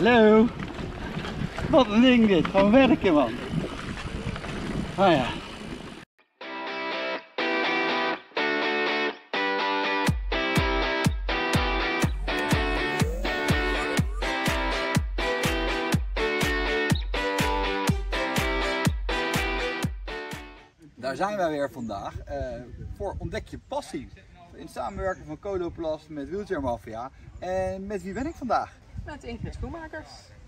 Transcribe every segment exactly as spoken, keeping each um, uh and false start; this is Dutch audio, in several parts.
Hallo. Wat een ding dit, gewoon werken man. Ah ja. Daar zijn wij weer vandaag uh, voor Ontdek je Passie. In samenwerking van Coloplast met Wheelchair Mafia. En met wie ben ik vandaag? Met Ingrid Schoenmakers.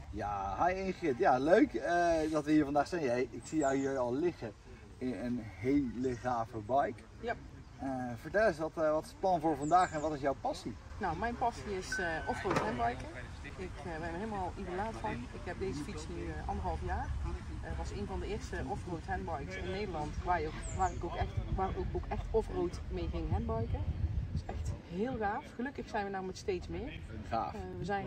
Ja, hi Ingrid. Ja, leuk uh, dat we hier vandaag zijn. Hey, ik zie jou hier al liggen in een hele gave bike. Ja. Uh, vertel eens, wat, uh, wat is het plan voor vandaag en wat is jouw passie? Nou, mijn passie is uh, offroad handbiken. Ik uh, ben er helemaal idolaat van. Ik heb deze fiets nu uh, anderhalf jaar. Het uh, was een van de eerste offroad handbikes in Nederland waar, je ook, waar ik ook echt, waar ook, ook echt offroad mee ging handbiken. Dat is echt heel gaaf. Gelukkig zijn we nou met steeds meer. Gaaf. Uh, we zijn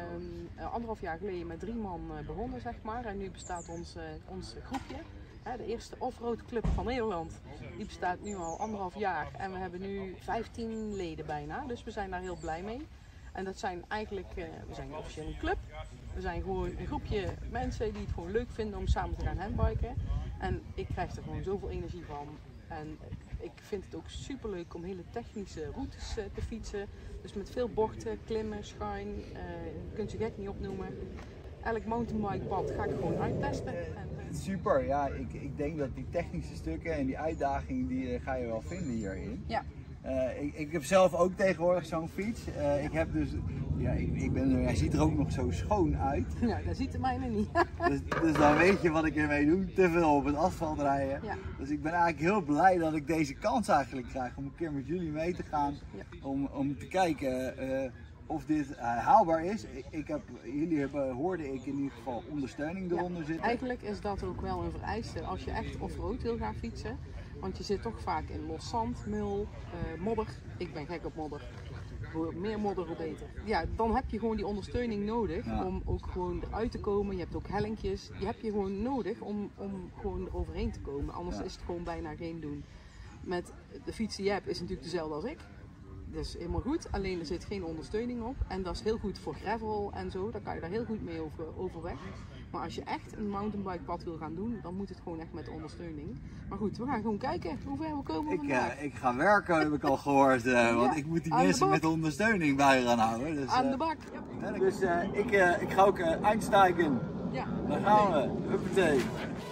uh, anderhalf jaar geleden met drie man uh, begonnen, zeg maar. En nu bestaat ons, uh, ons groepje. Uh, de eerste offroad club van Nederland. Die bestaat nu al anderhalf jaar. En we hebben nu vijftien leden bijna. Dus we zijn daar heel blij mee. En dat zijn eigenlijk, uh, we zijn officieel een club. We zijn gewoon een groepje mensen die het gewoon leuk vinden om samen te gaan handbiken. En ik krijg er gewoon zoveel energie van. En ik vind het ook super leuk om hele technische routes uh, te fietsen. Dus met veel bochten, klimmen, schuin, uh, je kunt ze gek niet opnoemen. Elk mountainbikepad ga ik gewoon uittesten. En, uh... Super, ja, ik, ik denk dat die technische stukken en die uitdagingen die uh, ga je wel vinden hierin. Ja. Uh, ik, ik heb zelf ook tegenwoordig zo'n fiets. Uh, ja. Ik heb dus, ja, ik, ik ben, hij ziet er ook nog zo schoon uit. Nou, dat ziet de mijne niet. dus, dus dan weet je wat ik ermee doe, te veel op het asfalt rijden. Ja. Dus ik ben eigenlijk heel blij dat ik deze kans eigenlijk krijg om een keer met jullie mee te gaan. Ja. Om, om te kijken uh, of dit uh, haalbaar is. Ik, ik heb, jullie hebben, hoorde ik in ieder geval ondersteuning eronder ja. zitten. Eigenlijk is dat ook wel een vereiste als je echt offroad wil gaan fietsen. Want je zit toch vaak in los zand, mul, uh, modder. Ik ben gek op modder. Hoe meer modder, hoe beter. Ja, dan heb je gewoon die ondersteuning nodig ja. om ook gewoon eruit te komen. Je hebt ook hellinkjes. Die heb je gewoon nodig om, om gewoon eroverheen te komen. Anders ja. is het gewoon bijna geen doen. Met de fiets die je hebt is natuurlijk dezelfde als ik. Dat is helemaal goed, alleen er zit geen ondersteuning op. En dat is heel goed voor gravel en zo. Daar kan je daar heel goed mee over, overweg. Maar als je echt een mountainbikepad wil gaan doen, dan moet het gewoon echt met ondersteuning. Maar goed, we gaan gewoon kijken hoe ver we komen ik, vandaag. Uh, ik ga werken, heb ik al gehoord. Uh, ja, want ik moet die mensen met ondersteuning bij gaan houden. Dus, uh, aan de bak. Ja. Dus uh, ik, uh, ik ga ook uh, einsteigen. Ja. Daar gaan we. Huppatee.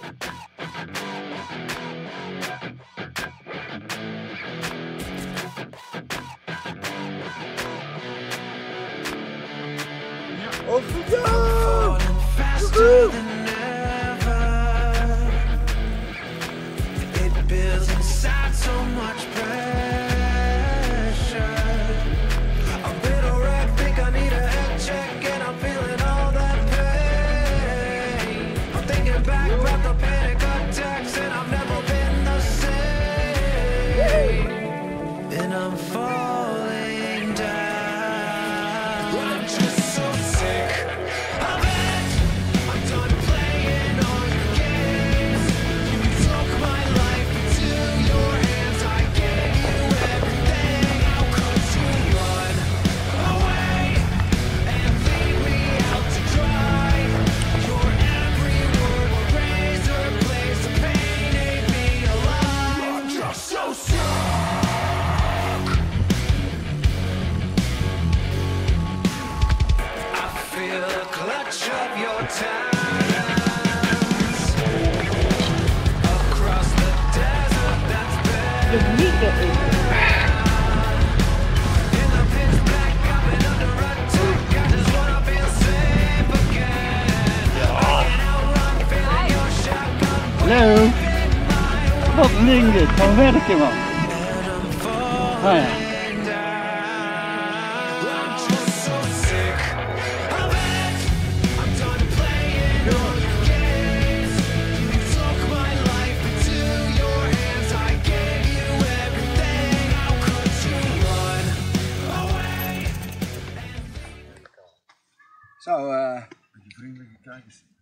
Off we go! Faster than ever. It builds inside so much pressure. A little wreck, think I need a head check, and I'm feeling all that pain. I'm thinking back about the panic attacks, and I've never been the same. And I'm falling down. I'm just so sick of it. I'm done playing all your games. You took my life into your hands. I gave you everything. How could you run away and leave me out to dry? Your every word will razor blades. The pain ate me alive. I'm just so sick. Feel the clutch of your talons across the desert that's bare. In the pitch black, I've been under attack. I just wanna feel safe again. I can outrun, feeling your shotgun. Hallo. Wat een ding dit, gewoon werken man. Ah ja. Zo, uh, met die vriendelijke kijkers.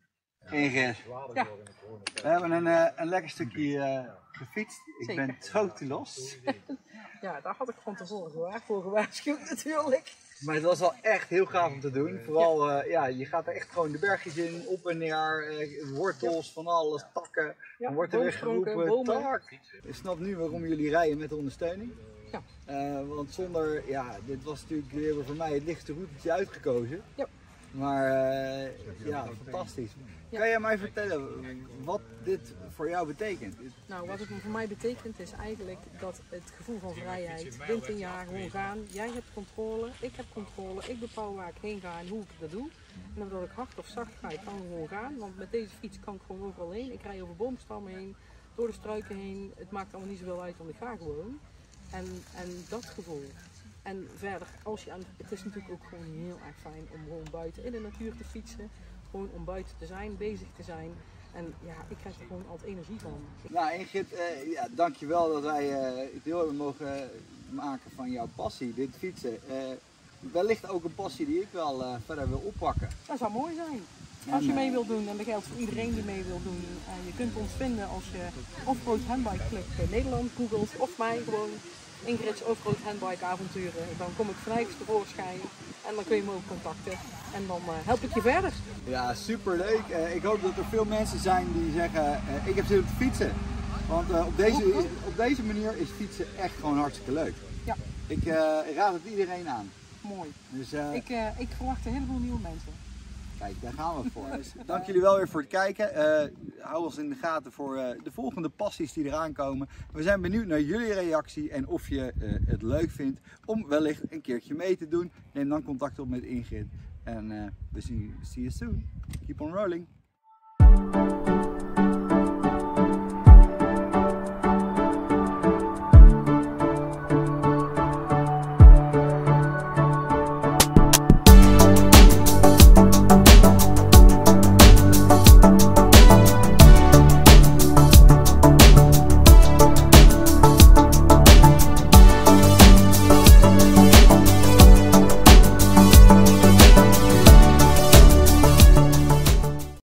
Ingrid, Ja, we hebben een, uh, een lekker stukje uh, gefietst. Ik Zeker. ben totally los. ja, daar had ik van tevoren gewaar, voor gewaarschuwd natuurlijk. Maar het was wel echt heel gaaf om te doen. Vooral, uh, ja, je gaat er echt gewoon de bergjes in, op en neer, uh, wortels, van alles, takken. Ja, Dan wordt er weer boomstronken, geroepen, bomen. tak. Ik snap nu waarom jullie rijden met ondersteuning. Ja. Uh, want zonder, ja, dit was natuurlijk weer voor mij het lichtste routetje uitgekozen. Ja. Maar uh, ja, fantastisch. Ja. Kan jij mij vertellen wat dit voor jou betekent? Nou, wat het voor mij betekent is eigenlijk dat het gevoel van vrijheid, wint een jaar, gewoon gaan. Jij hebt controle, ik heb controle, ik bepaal waar ik heen ga en hoe ik dat doe. En of dat ik hard of zacht ga, ik kan gewoon gaan, want met deze fiets kan ik gewoon overal heen. Ik rij over boomstammen heen, door de struiken heen, het maakt allemaal niet zoveel uit, want ik ga gewoon. En, en dat gevoel. En verder, als je aan, het is natuurlijk ook gewoon heel erg fijn om gewoon buiten in de natuur te fietsen. Gewoon om buiten te zijn, bezig te zijn. En ja, ik krijg er gewoon altijd energie van. Nou Ingrid, uh, ja, dankjewel dat wij uh, deel hebben mogen maken van jouw passie, dit fietsen. Uh, wellicht ook een passie die ik wel uh, verder wil oppakken. Dat zou mooi zijn. Als je mee wilt doen, en dat geldt voor iedereen die mee wil doen. Uh, je kunt ons vinden als je Offroad Handbike Club Nederland googelt. Of mij gewoon Ingrid's Offroad Handbike avonturen. Dan kom ik vanuit tevoorschijn. En dan kun je me ook contacten. En dan uh, help ik je verder. Ja, superleuk. Uh, ik hoop dat er veel mensen zijn die zeggen, uh, ik heb zin om te fietsen. Want uh, op, deze, op deze manier is fietsen echt gewoon hartstikke leuk. Ja. Ik uh, raad het iedereen aan. Mooi. Dus, uh, ik, uh, ik verwacht een heleboel nieuwe mensen. Kijk, daar gaan we voor. Dus, dank jullie wel weer voor het kijken. Uh, hou ons in de gaten voor uh, de volgende passies die eraan komen. We zijn benieuwd naar jullie reactie en of je uh, het leuk vindt om wellicht een keertje mee te doen. Neem dan contact op met Ingrid. En uh, we zien see you soon. Keep on rolling.